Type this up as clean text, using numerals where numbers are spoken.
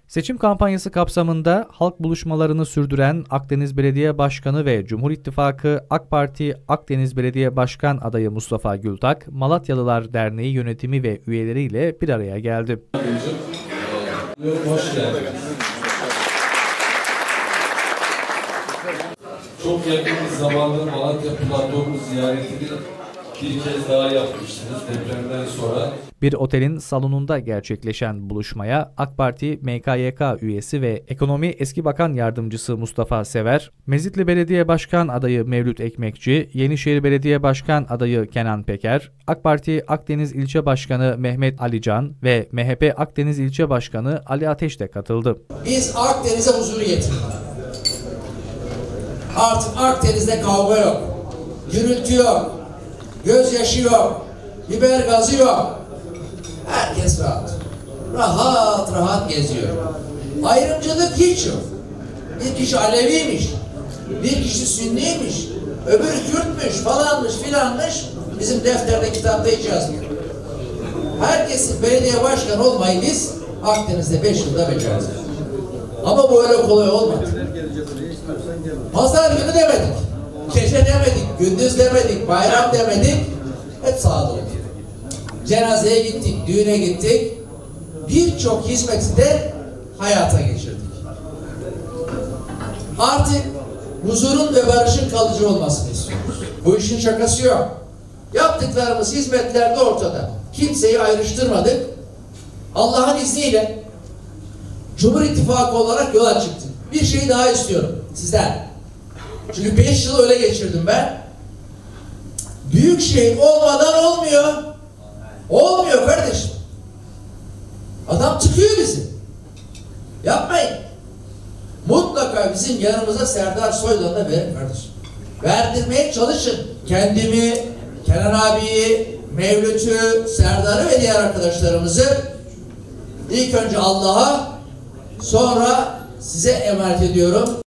Seçim kampanyası kapsamında halk buluşmalarını sürdüren Akdeniz Belediye Başkanı ve Cumhur İttifakı AK Parti Akdeniz Belediye Başkan adayı Mustafa Gültak, Malatyalılar Derneği yönetimi ve üyeleriyle bir araya geldi. Hoş geldiniz. Çok yakın bir zamanda Malatya platformu ziyaretini bir kez daha yapmıştınız depremden sonra. Bir otelin salonunda gerçekleşen buluşmaya AK Parti MKYK üyesi ve Ekonomi Eski Bakan Yardımcısı Mustafa Sever, Mezitli Belediye Başkan adayı Mevlüt Ekmekçi, Yenişehir Belediye Başkan adayı Kenan Peker, AK Parti Akdeniz İlçe Başkanı Mehmet Alican ve MHP Akdeniz İlçe Başkanı Ali Ateş de katıldı. Biz Akdeniz'e huzuru getirdik. Artık Akdeniz'de kavga yok, gürültü yok, gözyaşı yok, biber gazı yok. Herkes rahat. Rahat rahat geziyor. Ayrımcılık hiç yok. Bir kişi Aleviymiş, bir kişi Sünniymiş, öbürü Kürtmüş, falanmış, filanmış. Bizim defterde, kitapta hiç yazmıyor. Herkesin belediye başkanı olmayı biz Akdeniz'de 5 yılda becerdik. Ama bu öyle kolay olmadı. Pazar günü demedik, gece demedik, gündüz demedik, bayram demedik. Hep sahada olduk. Cenazeye gittik, düğüne gittik. Birçok hizmeti de hayata geçirdik. Artık huzurun ve barışın kalıcı olmasını istiyoruz. Bu işin şakası yok. Yaptıklarımız hizmetler de ortada. Kimseyi ayrıştırmadık. Allah'ın izniyle Cumhur İttifakı olarak yola çıktık. Bir şey daha istiyorum sizden. Çünkü 5 yıl öyle geçirdim ben. Büyük şehir olmadan olmuyor. Olmuyor kardeşim. Adam tıkıyor bizi. Yapmayın. Mutlaka bizim yanımıza Serdar Soydan'ı da verin kardeşim. Verdirmeye çalışın. Kendimi, Kenan abiyi, Mevlüt'ü, Serdar'ı ve diğer arkadaşlarımızı ilk önce Allah'a, sonra size emanet ediyorum.